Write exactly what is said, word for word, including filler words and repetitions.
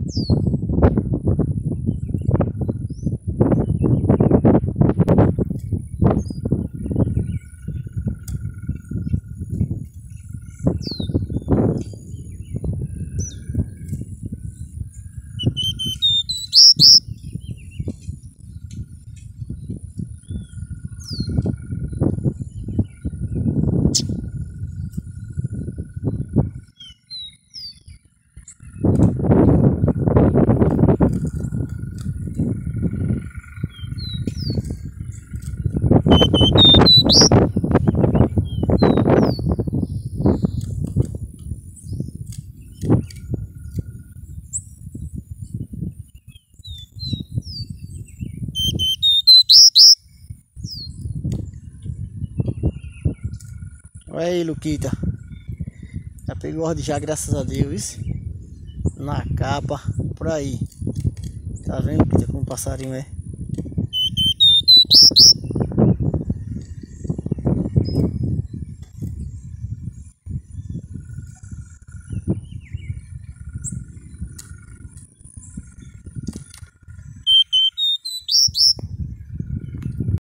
Olha aí, Luquita. Já pegou ordem já, graças a Deus. Na capa, por aí. Tá vendo, Luquita, como o passarinho é?